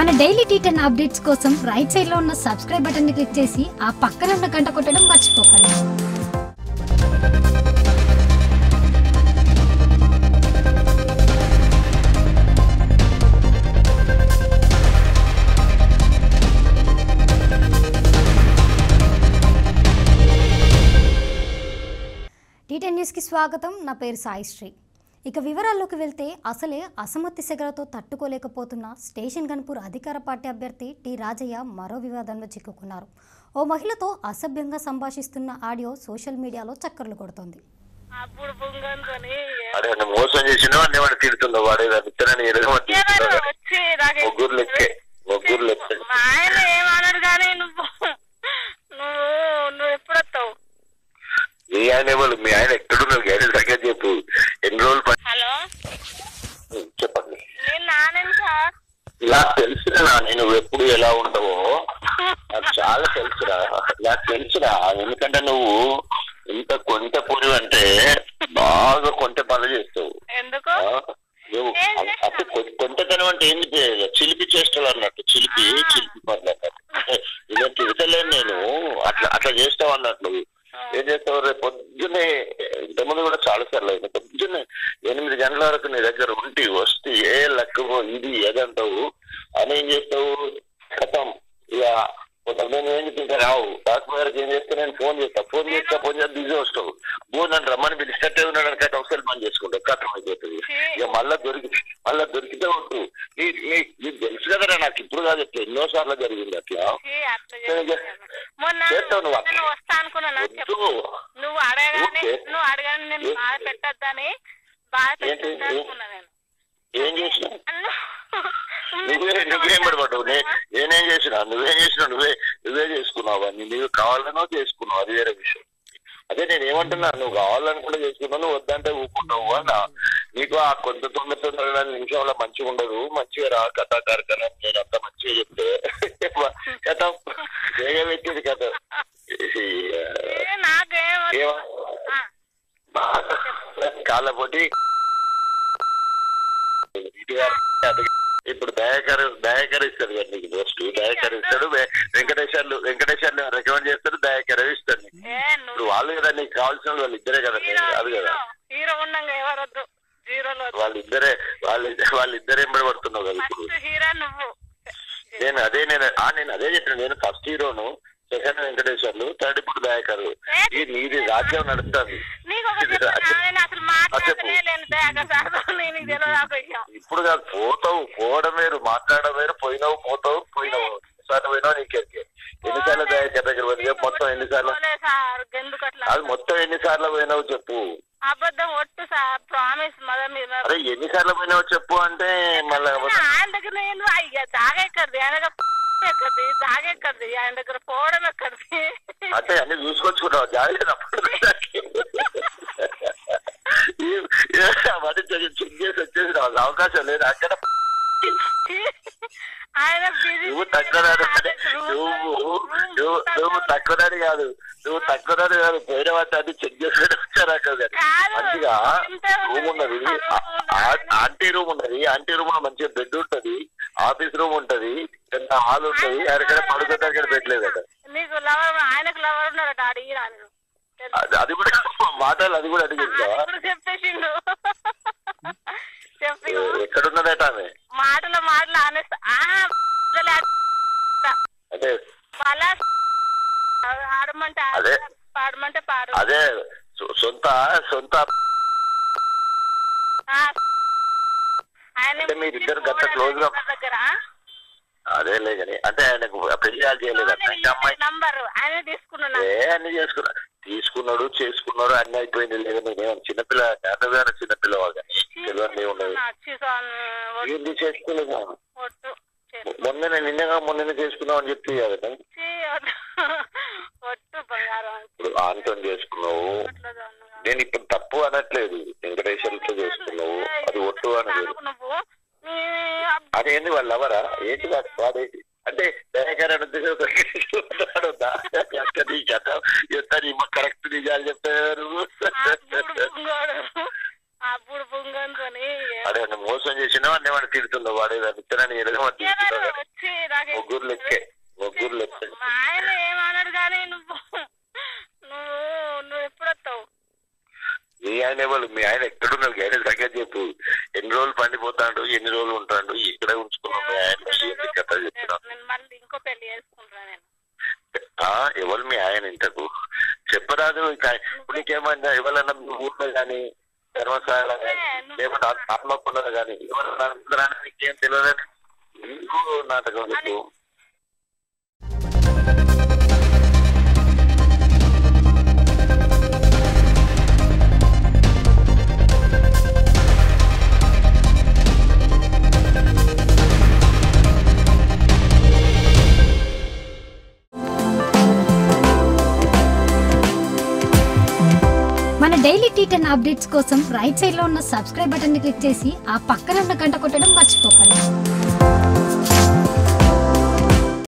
మన డైలీ టీ10 అప్డేట్స్ కోసం రైట్ సైడ్ లో ఉన్న సబ్స్క్రైబ్ బటన్ ని క్లిక్ చేసి ఆ పక్కన ఉన్న గంట కొట్టడం మర్చిపోకండి. టీ10 న్యూస్ కి స్వాగతం. నా పేరు సాయిశ్రీ. ఇక వివరాల్లోకి వెళ్తే అసలే అసమర్థి సెగలతో తట్టుకోలేకపోతున్న స్టేషన్ గన్పూర్ అధికార పార్టీ అభ్యర్థి టి రాజయ్య మరో వివాదంలో చిక్కుకున్నారు. ఓ మహిళతో అసభ్యంగా సంభాషిస్తున్న ఆడియో సోషల్ మీడియాలో చక్కర్లు కొడుతోంది. మీ ఆయన ఎక్కడున్నారు గారి దగ్గర చెప్పు. ఎన్ని రోజులు హలో చెప్పండి. ఇలా తెలుసురా నువ్వు ఎప్పుడు ఎలా ఉంటావో నాకు చాలా తెలుసురా. నాకు తెలుసురా, ఎందుకంటే నువ్వు ఇంత కొంత పూరి అంటే బాగా కొంత పనులు చేస్తావు. నువ్వు అసలు కొంతతనం అంటే ఏంటి? చిలిపి చేస్తావు అన్నట్టు, చిలిపి పనులు అన్నట్టు. ఇలా తిడతలేను నేను, అట్లా చేస్తావు అన్నట్టు. ఏం చేస్తావు? రేపు పొద్దున్నే ఇంతకుముందు కూడా చాలా సార్లు అయింది. పొద్దున్నే 8 గంటల వరకు నీ దగ్గర వస్తే ఏ లెక్కవో ఇది ఏదంటావు అని ఏం చేస్తావు? కథం ఇక నేను ఏం ఇంకా రావు. డాక్టర్ ఏం చేస్తే నేను ఫోన్ చేస్తా బిజీ వస్తావు. నన్ను రమ్మని పిలిచినట్టే ఉన్నాడు కథ ఒకసారి పని చేసుకుంటావు. కథం అయిపోతుంది. ఇక మళ్ళా దొరికితే వద్దు. నీకు తెలుసు కదరా, నాకు ఇప్పుడు కాదు, ఎట్లా ఎన్నోసార్లు జరిగింది అట్లా చేస్తావు. ఏం చేసినా నువ్వేం పడబడ్డావు? నేనేం చేసినా? నువ్వేం చేసినావు? నువ్వే చేసుకున్నావు. అన్ని నువ్వు కావాలనో చేసుకున్నావు, అది వేరే విషయం. అదే నేను ఏమంటున్నా, నువ్వు కావాలని కూడా చేసుకున్నావు, నువ్వు వద్దంటే ఊపుకుంటావు అన్న. నీకు ఆ కొంత 9 నిమిషంలో మంచిగా ఉండదు. మంచిగా రా కథా కార్యక్రమం నేను అంత మంచిగా చెప్తే కథ వేగ పెట్టేది కథ. కాళ్ళపోటి ఇప్పుడు దయాకర్ ఇస్తాడు కదా నీకు పోస్ట్. దయాకర్ ఇస్తాడు, వెంకటేశ్వర్లు రికమెండ్ చేస్తాడు, దయాకర్ ఇస్తాడు. ఇప్పుడు వాళ్ళు కదా నీకు కావాల్సిన వాళ్ళు ఇద్దరే కదా, అది కదా వాళ్ళిద్దరే ఎంబడి పడుతున్నావు కదా ఇప్పుడు. నేను అదే చెప్పిన. నేను ఫస్ట్ హీరోను, సెకండ్ వెంకటేశ్వర్లు, థర్డ్ ఇప్పుడు దయాకరు. నీది రాజ్యం నడుస్తుంది. ఇప్పుడు కాదు, పోవడం వేరు, మాట్లాడడం వేరు. పోయినావు ఎన్నిసార్లు పోయినావు నీకెరికే. ఎన్నిసార్లు దయాకర్ దగ్గర పోయి మొత్తం ఎన్నిసార్లు? అది మొత్తం ఎన్నిసార్లు పోయినావు చెప్పు. అబద్ధం ఒట్టు సార్, ప్రామిస్ మదర్ మీద. అరే ఎన్నిసార్లు పోయినావు చెప్పు అంటే మళ్ళీ ఆయన దగ్గర నేను జాగ ఎక్కడిది, ఆయన దగ్గర ఎక్కడిది, జాగ ఎక్కడిది, ఆయన దగ్గర పోవడం ఎక్కడిది. అంటే అన్ని చూసుకొచ్చుకున్నావు జాగ్రత్తప్పుడు చెక్ చేసి వచ్చేసి రావాలి. అవకాశం లేదు అక్కడ. నువ్వు తక్కువదాని కాదు, పోయిన వాటి అన్ని చెక్ చేసి వచ్చారు అక్కడ. మంచిగా రూమ్ ఉన్నది, ఆంటీ రూమ్ ఉన్నది. ఆంటీ రూమ్ లో మంచిగా బెడ్ ఉంటది, ఆఫీస్ రూమ్ ఉంటది, పెద్ద హాల్ ఉంటది. అక్కడ పడుకుంటే అక్కడ పెట్టలేదు కదా. ఆయనకు లవర్ ఉన్నారట, అడిగి అది కూడా మాటలు, అది కూడా అడిగిందా? చెప్పేసిండు. ఎక్కడున్నదట ఆమె? మాటలు అదే పాడమంటే పాడు. అదే సొంత మీరిద్దరు గంట క్లోజ్ గా అదేలే కానీ. అంటే ఆయనకు పెళ్లి చేయలేదు అమ్మాయి అన్ని తీసుకున్నాడు చేసుకున్నాడు అన్ని అయిపోయింది. లేదా నేనేమో చిన్నపిల్ల చిన్నపిల్లవాడు కానీ తెలియదు ఏమున్నది. ఏంటి చేసుకోలేదు? మొన్ననే చేసుకున్నావు అని చెప్పి కదా. ఇప్పుడు ఆంతో చేసుకున్నావు. నేను ఇప్పుడు తప్పు అనట్లేదు, వెంకటేశ్వర్తో చేసుకున్నావు, అది ఒట్టు అనలేదు. అదేంటి వాళ్ళు ఎవరా ఏంటి వాడేంటి అంటే దయాకరణ కరెక్ట్ నిజాలు చెప్పారు. అప్పుడు పొంగని అనుకొని అదే మోసం చేసినా అన్నీ వాడు తిడుతున్నావు, వాడే ఇతరాన్ని ఎరగమని వచ్చి నాకు ముగ్గురు లెక్కే మా ఆయన ఏమన్నాడు కానీ నువ్వు ఎప్పుడు వస్తావు? మీ ఆయన ఎవరు? మీ ఆయన ఎక్కడున్నాడు? ఆయన సంగతి చెప్పు. ఎన్ని రోజులు పండిపోతాడు, ఎన్ని రోజులు ఉంటాడు, ఇక్కడ ఉంచుకున్నావు మీ ఆయన? కథ చెప్తున్నావు. మళ్ళీ ఇంకో పెళ్లి చేసుకుంటా నేను. ఎవరు మీ ఆయన ఇంతకు చెప్పరాదు. ఇప్పుడు నీకేమైనా ఎవరన్నా ఊర్లో కానీ ధర్మశాల లేకపోతే ఆత్మకున్నది కానీ ఎవరన్నా నీకేం తెలియదని ఎందుకు నాటకం చెప్పు. మన డైలీ టీ10 అప్డేట్స్ కోసం రైట్ సైడ్ లో ఉన్న సబ్స్క్రైబ్ బటన్ ని క్లిక్ చేసి ఆ పక్కన ఉన్న గంట కొట్టడం మర్చిపోకండి.